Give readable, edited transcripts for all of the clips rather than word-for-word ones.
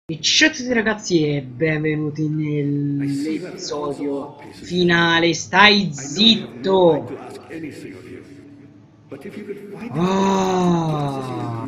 E ciao a tutti ragazzi e benvenuti nell'episodio finale. Stai zitto! Ah,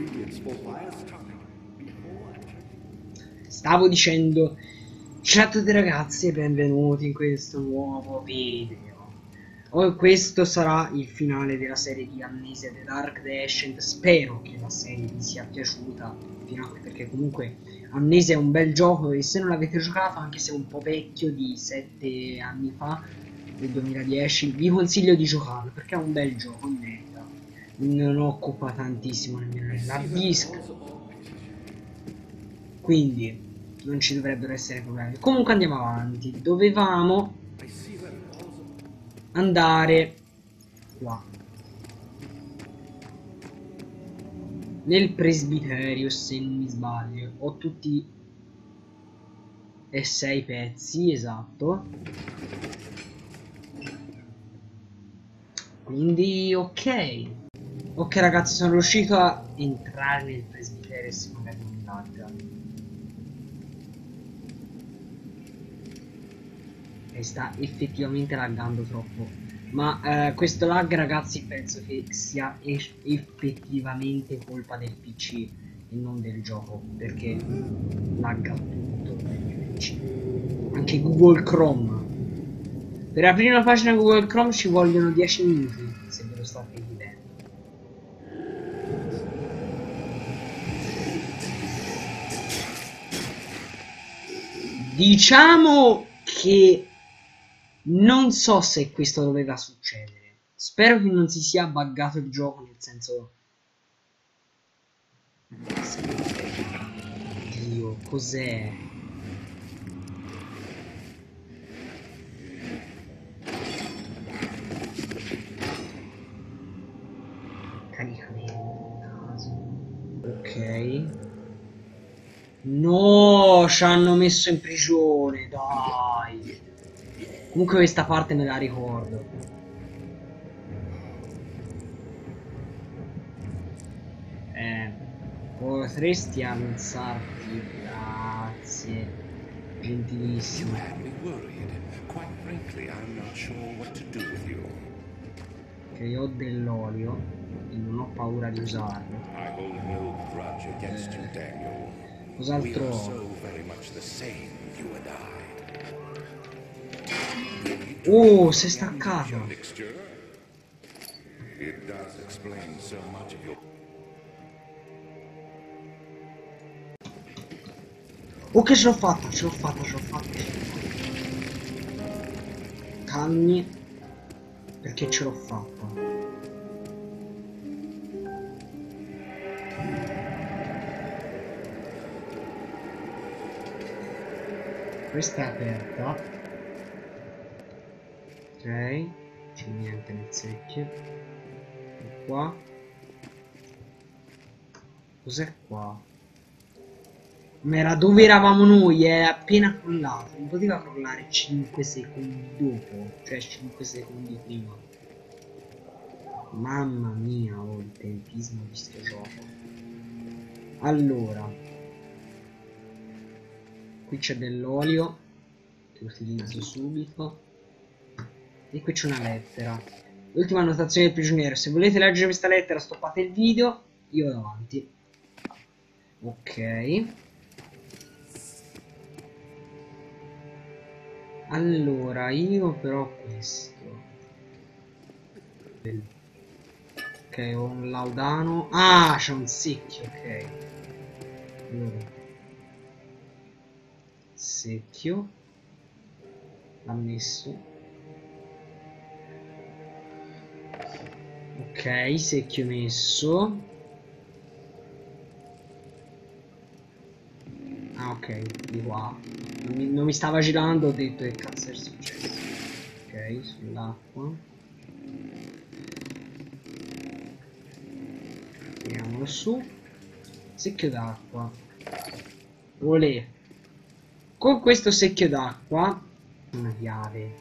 stavo dicendo ciao a tutti ragazzi e benvenuti in questo nuovo video. Questo sarà il finale della serie di Amnesia The Dark Descent. Spero che la serie vi sia piaciuta fino a qui, perché comunque Amnesia è un bel gioco e se non l'avete giocato, anche se è un po' vecchio, di 7 anni fa, del 2010, vi consiglio di giocarlo perché è un bel gioco, merita. Non occupa tantissimo nemmeno nell'hard disk, quindi non ci dovrebbero essere problemi. Comunque andiamo avanti. Dovevamo andare qua nel presbiterio, se non mi sbaglio. Ho tutti e 6 pezzi, esatto. Quindi ok ragazzi, sono riuscito a entrare nel presbiterio, se magari non lagga. E sta effettivamente laggando troppo. Ma questo lag ragazzi penso che sia effettivamente colpa del PC e non del gioco, perché lagga tutto nel mio PC. Anche Google Chrome. Per aprire una pagina Google Chrome ci vogliono 10 minuti, se ve lo state chiedendo. Diciamo che non so se questo doveva succedere. Spero che non si sia buggato il gioco, nel senso... Dio, cos'è? Caricamento, caso. Ok. No, ci hanno messo in prigione, dai. Comunque questa parte me la ricordo. Potresti alzarti, grazie. Gentilissimo. Ok, ho dell'olio e non ho paura di usarlo. Cos'altro ho? Oh, si è staccato. Ok, ce l'ho fatta, ce l'ho fatta, ce l'ho fatta. Calmi, perché ce l'ho fatta. Questa è aperta. Ok, c'è niente nel secchio. E qua. Cos'è qua? Ma era dove eravamo noi, è appena crollato. Non poteva crollare 5 secondi dopo, cioè 5 secondi prima. Mamma mia, oh, il tempismo di sto gioco. Allora, qui c'è dell'olio che utilizzo subito. E qui c'è una lettera. L'ultima annotazione del prigioniero. Se volete leggere questa lettera, stoppate il video. Io vado avanti. Ok. Allora, io però questo. Ok, ho un laudano. Ah, c'è un secchio, ok. Allora. Secchio. L'ha messo. Ok, secchio messo. Ah, ok, di qua. Non mi stava girando, ho detto che cazzo è successo. Ok, sull'acqua. Tiriamolo su. Secchio d'acqua. Olè. Con questo secchio d'acqua. Una chiave.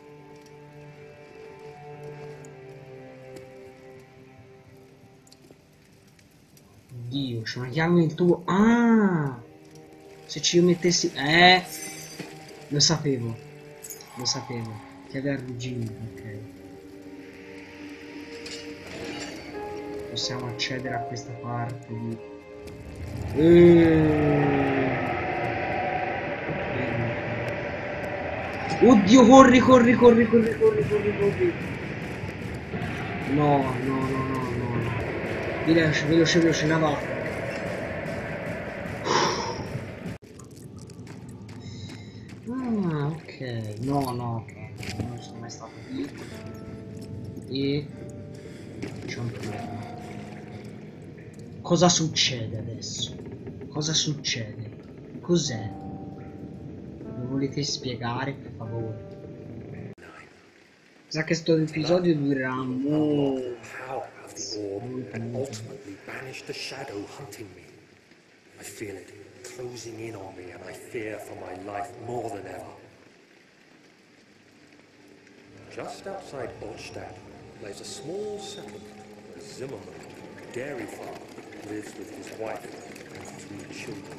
Dio, c'è una chiave nel tubo. Ah! Se ci mettessi... Lo sapevo. Lo sapevo. Che aveva arrugginito, ok. Possiamo accedere a questa parte di... Oddio, corri, corri, corri, corri, corri, corri, corri. No, no, no, no, no, no. Veloce, veloce, veloce, una va. Ah, ok. No, no, ok. Non sono mai stato qui. E... c'è un problema. Cosa succede adesso? Cosa succede? Cos'è? Mi volete spiegare, per favore? Sa che sto episodio durerà molto. Power of the orb and ultimately banish the shadow hunting me. I feel it closing in on me and I fear for my life more than ever. Just outside Altstadt lies a small settlement where Zimmerman, a dairy farmer, lives with his wife and 3 children.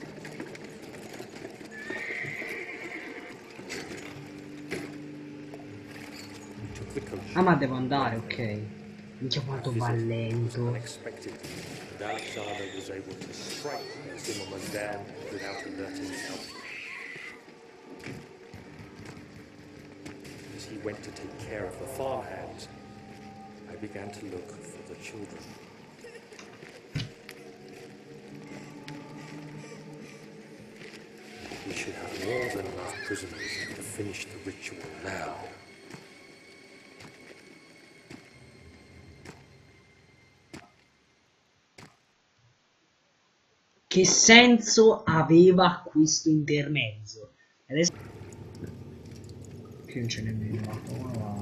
We took the coach. Ah, ma devo andare, ok. Minchia quanto va lento. Unexpected, and Alexander was able to strike Zimmerman down without alerting help. As he went to take care of the farmhands, I began to look for the children. We should have more than enough prisoners to finish the ritual now. Che senso aveva questo intermezzo? Adesso... Qui non c'è nemmeno la cola.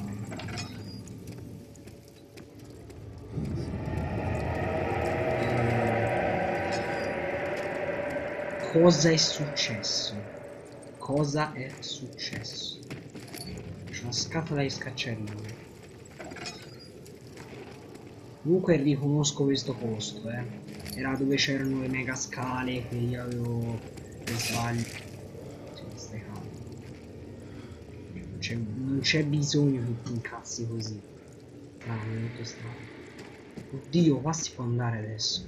Cosa è successo? Cosa è successo? C'è una scatola di scacciarine. Comunque riconosco questo posto, Era dove c'erano le mega scale che io avevo per sbaglio. Queste cose. Non c'è bisogno che ti incazzi così. No, è molto strano. Oddio, qua si può andare adesso.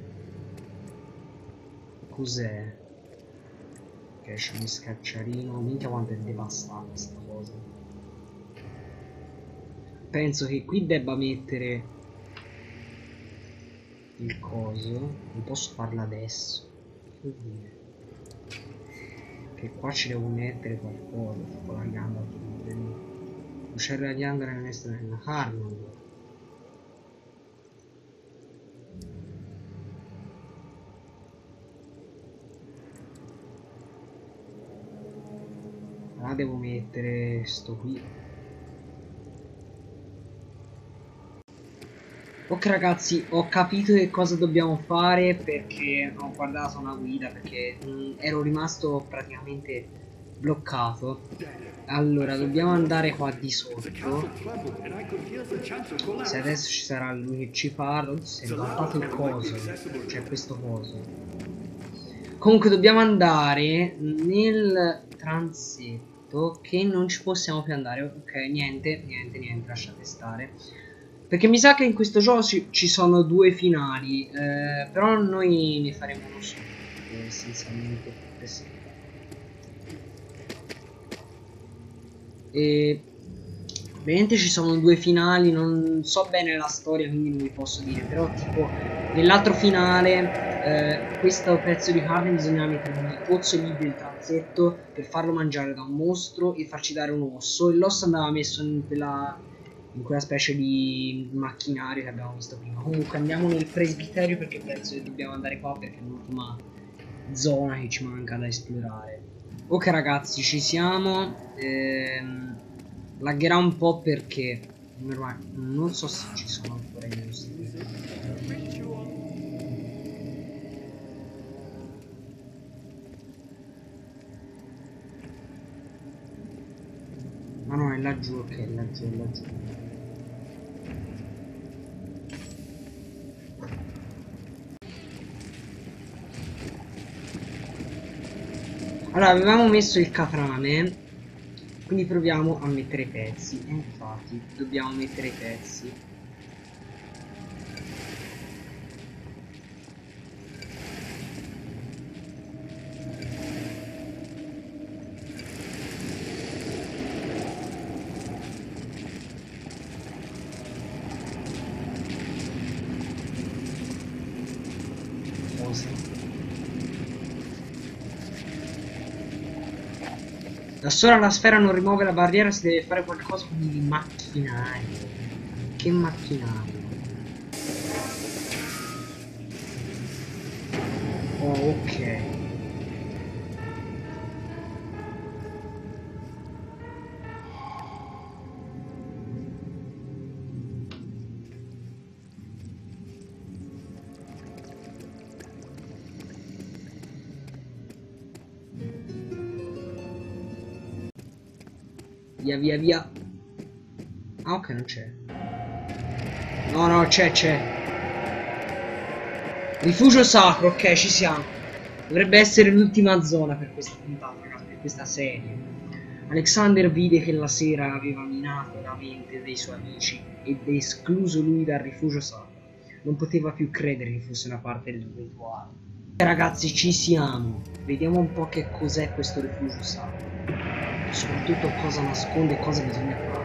Cos'è? Ok, c'è uno scacciarino. Minchia quanto è devastata questa cosa. Penso che qui debba mettere il coso. Non posso farlo adesso. Che vuol dire? Che qua ci devo mettere qualcosa. Tipo la gamba. Non c'è la gamba nella mestra della carne. Là devo mettere sto qui. Ok ragazzi, ho capito che cosa dobbiamo fare perché ho guardato una guida perché ero rimasto praticamente bloccato. Allora, dobbiamo andare qua di sotto. Se adesso ci sarà lui che ci parla, si è bloccato il coso. C'è questo coso. Comunque dobbiamo andare nel transetto che non ci possiamo più andare. Ok, niente, lasciate stare. Perché mi sa che in questo gioco ci sono 2 finali, però noi ne faremo uno solo, essenzialmente. Sì. E ovviamente ci sono 2 finali, non so bene la storia, quindi non vi posso dire, però tipo nell'altro finale, questo pezzo di carne bisogna mettere nel pozzo lì del transetto per farlo mangiare da un mostro e farci dare un osso, e l'osso andava messo in quella specie di macchinario che abbiamo visto prima. Comunque andiamo nel presbiterio perché penso che dobbiamo andare qua perché è l'ultima zona che ci manca da esplorare. Ok ragazzi, ci siamo. Laggerà un po' perché non so se ci sono ancora i mostri. Ma no, è laggiù, ok, è laggiù, è laggiù. Allora, avevamo messo il catrame, quindi proviamo a mettere i pezzi. E infatti, dobbiamo mettere i pezzi. Da sola la sfera non rimuove la barriera, si deve fare qualcosa con il macchinario. Che macchinario? Oh, ok. Via, via, via. Ah, ok, non c'è. No, no, c'è. Rifugio sacro, ok, ci siamo. Dovrebbe essere l'ultima zona per questa puntata, ragazzi, per questa serie. Alexander vide che la sera aveva minato la mente dei suoi amici ed escluso lui dal rifugio sacro. Non poteva più credere che fosse una parte del rituale. Ragazzi, ci siamo. Vediamo un po' che cos'è questo rifugio sacro. Soprattutto cosa nasconde e cosa bisogna fare.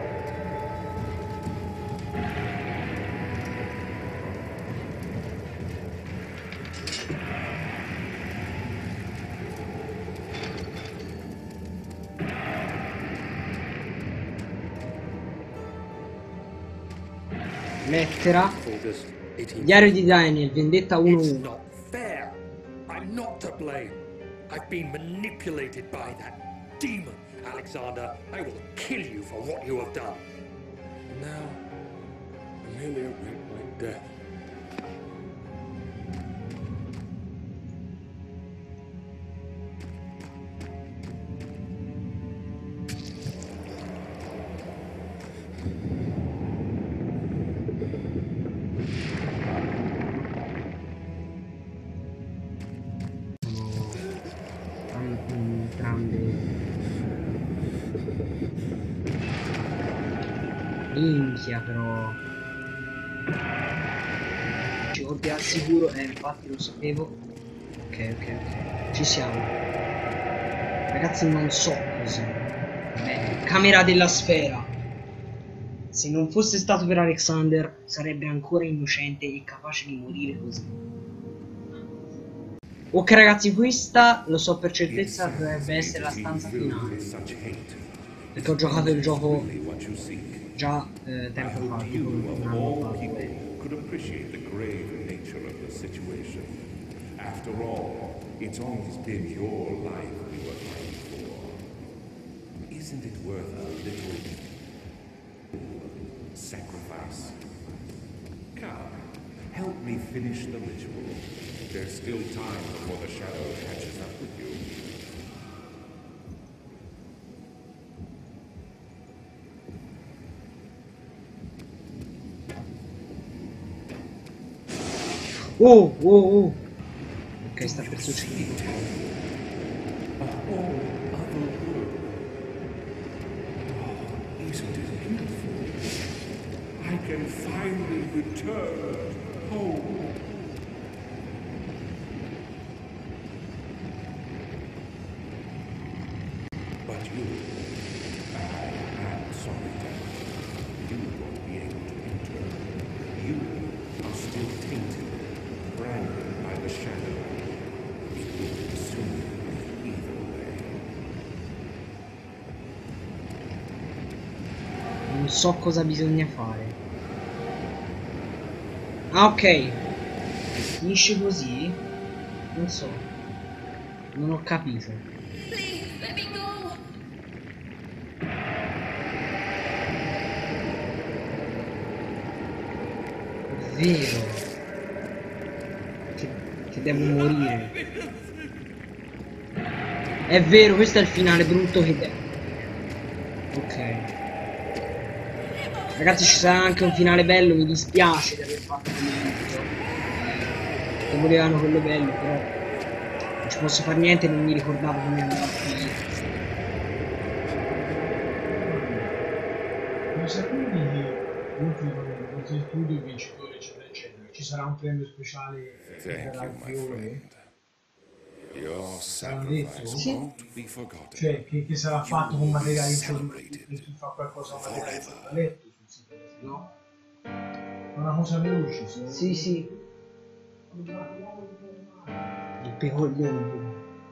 Lettera. Diario di Daniel, vendetta 1-1. Not fair. I'm not to blame. I've been manipulated by that demon. Alexander, I will kill you for what you have done. And now, I merely await my death. Minchia, però ci colpi al sicuro, infatti lo sapevo. Ok, ci siamo. Ragazzi, non so cos'è. Camera della sfera. Se non fosse stato per Alexander sarebbe ancora innocente e capace di morire così. Ok ragazzi, questa lo so per certezza dovrebbe essere la stanza finale, perché ho giocato il gioco già tempo fa, tipo un anno fa. Could appreciate the grave nature of the situation. After all, it's always been your life we were fighting for. Isn't it worth a little sacrifice? Come, help me finish the ritual. There's still time before the shadow catches up with you. Oh. Ok, sta per succedere. A whole other world. Oh, isn't it beautiful? I can finally return home. But you, I am sorry, Dad. You won't be able to enter. You are still tainted, branded by the shadow. It will consume you either way. Non so cosa bisogna fare. Ah, ok. Finisce così? Non so. Non ho capito. Please, let me go. Vero. Che devo morire. È vero, questo è il finale brutto che devo. Ok. Ragazzi, ci sarà anche un finale bello, mi dispiace di aver fatto quello brutto. Che volevano quello bello, però ci posso fare niente, non mi ricordavo come andava a finire. Mi sa quindi che oltre studio, il vincitore, eccetera, eccetera, ci sarà un premio speciale per Thank you, my Alfiore? friend. Your Sacrifice sacrifice won't be forgotten. Cioè, che sarà fatto con materiali Celebrated. per chi fa qualcosa con materiali da letto sul sito, no? Una cosa veloce, Sì, sì. Il pecoglione.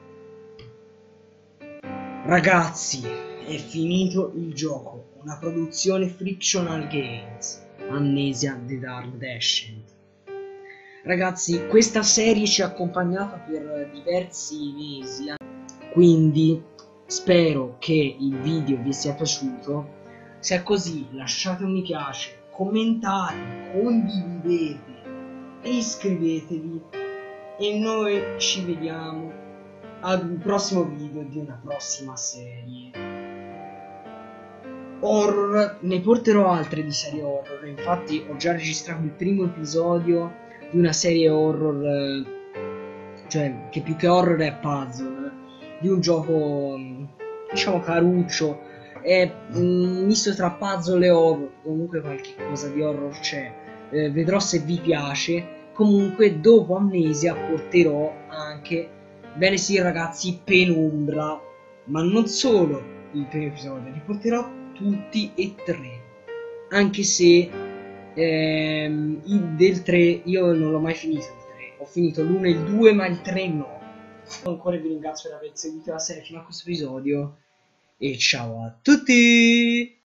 Ragazzi, è finito il gioco. Una produzione Frictional Games. Amnesia The Dark Descent. Ragazzi, questa serie ci ha accompagnato per diversi mesi. Quindi spero che il video vi sia piaciuto. Se è così, lasciate un mi piace, commentate, condividete e iscrivetevi. E noi ci vediamo ad un prossimo video di una prossima serie horror. Ne porterò altre di serie horror, infatti ho già registrato il primo episodio di una serie horror, cioè che più che horror è puzzle, di un gioco diciamo caruccio, è misto tra puzzle e horror, comunque qualche cosa di horror c'è. Vedrò se vi piace. Comunque dopo Amnesia porterò anche, bene sì ragazzi, Penumbra, ma non solo il primo episodio, li porterò tutti e tre, anche se del 3 io non l'ho mai finito il 3, ho finito l'1 e il 2 ma il 3 no. Ancora vi ringrazio per aver seguito la serie fino a questo episodio e ciao a tutti!